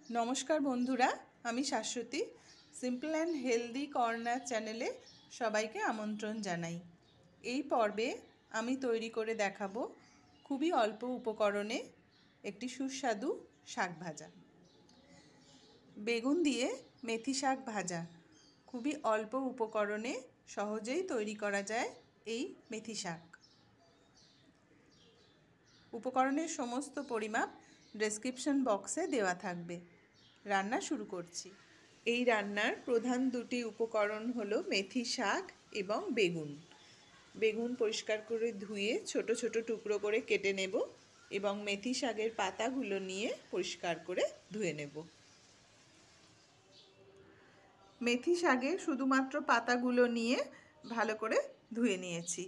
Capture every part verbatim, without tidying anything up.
নমস্কার বন্ধুরা, আমি Shashwati. Simple and healthy corner চ্যানেলে সবাইকে আমন্ত্রণ জানাই। এই পর্বে আমি তৈরি করে দেখাবো খুবই অল্প উপকরণে একটি সুস্বাদু শাক ভাজা। বেগুন দিয়ে মেথি শাক ভাজা খুবই অল্প উপকরণে সহজেই তৈরি করা যায় এই মেথি শাক। উপকরণের সমস্ত পরিমাপ ডেসক্রিপশন বক্সে দেওয়া থাকবে। রান্না শুরু করছি। এই রান্নার প্রধান দুটি উপকরণ হলো মেথি শাক এবং বেগুন। বেগুন পরিষ্কার করে ধুয়ে ছোট ছোট টুকরো করে কেটে নেব এবং মেথি শাকের পাতাগুলো নিয়ে পরিষ্কার করে ধুয়ে নেব। মেথি শাকের শুধুমাত্র পাতাগুলো নিয়ে ভালো করে ধুয়ে নিয়েছি।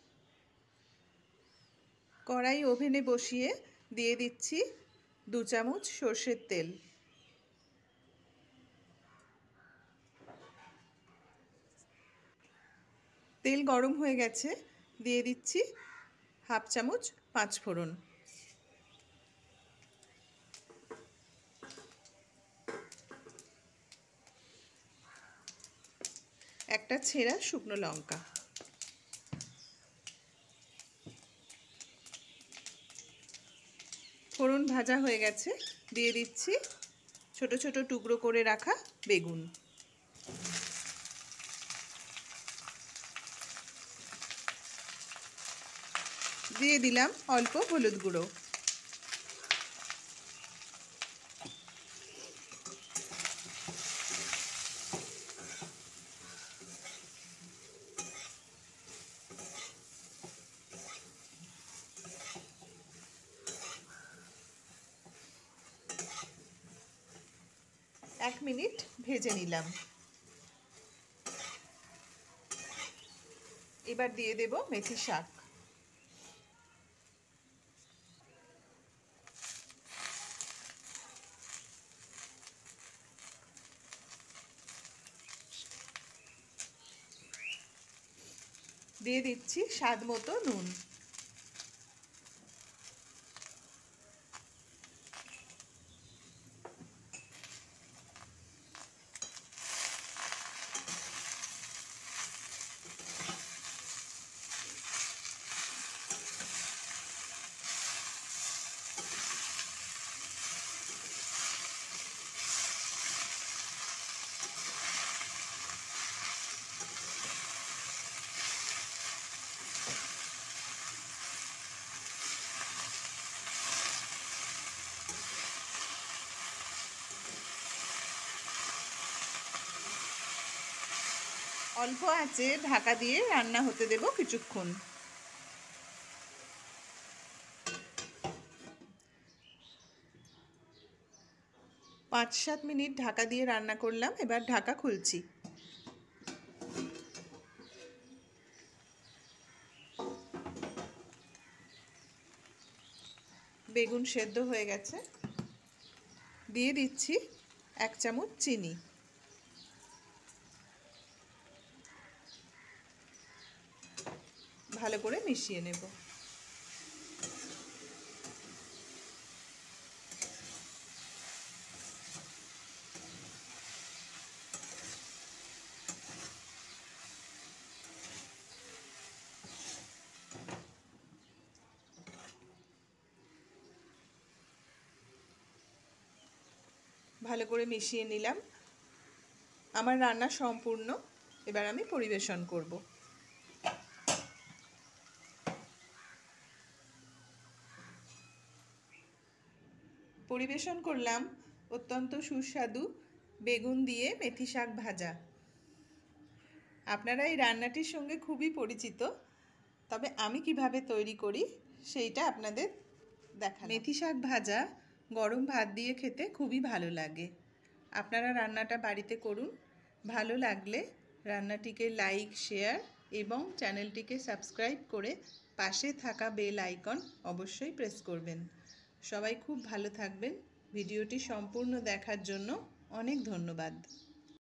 কড়াই ওভেনে বসিয়ে দিয়ে দিচ্ছি দু চামচ সর্ষের তেল। তেল গরম হয়ে গেছে, দিয়ে দিচ্ছি হাফ চামচ পাঁচ ফোড়ন। একটা ছেঁড়া শুকনো লঙ্কা। ফোড়ন ভাজা হয়ে গেছে, দিয়ে দিচ্ছি ছোট ছোট টুকরো করে রাখা বেগুন। দিয়ে দিলাম অল্প হলুদ গুঁড়ো। এক মিনিট ভেজে নিলাম। এবার দিয়ে দেব মেথি শাক। দিয়ে দিচ্ছি স্বাদ মতো নুন। অল্প আঁচে ঢাকা দিয়ে রান্না হতে দেব কিছুক্ষণ। পাঁচ সাত মিনিট ঢাকা দিয়ে রান্না করলাম, এবার ঢাকা খুলছি। বেগুন সেদ্ধ হয়ে গেছে, দিয়ে দিচ্ছি এক চামচ চিনি। ভালো করে মিশিয়ে নেব। ভালো করে মিশিয়ে নিলাম। আমার রান্না সম্পূর্ণ। এবার আমি পরিবেশন করব। পরিবেশন করলাম অত্যন্ত সুস্বাদু বেগুন দিয়ে মেথি শাক ভাজা। আপনারা এই রান্নাটির সঙ্গে খুবই পরিচিত, তবে আমি কিভাবে তৈরি করি সেইটা আপনাদের দেখা। মেথি শাক ভাজা গরম ভাত দিয়ে খেতে খুবই ভালো লাগে। আপনারা রান্নাটা বাড়িতে করুন। ভালো লাগলে রান্নাটিকে লাইক, শেয়ার এবং চ্যানেলটিকে সাবস্ক্রাইব করে পাশে থাকা বেল আইকন অবশ্যই প্রেস করবেন। সবাই খুব ভালো থাকবেন। ভিডিওটি সম্পূর্ণ দেখার জন্য অনেক ধন্যবাদ।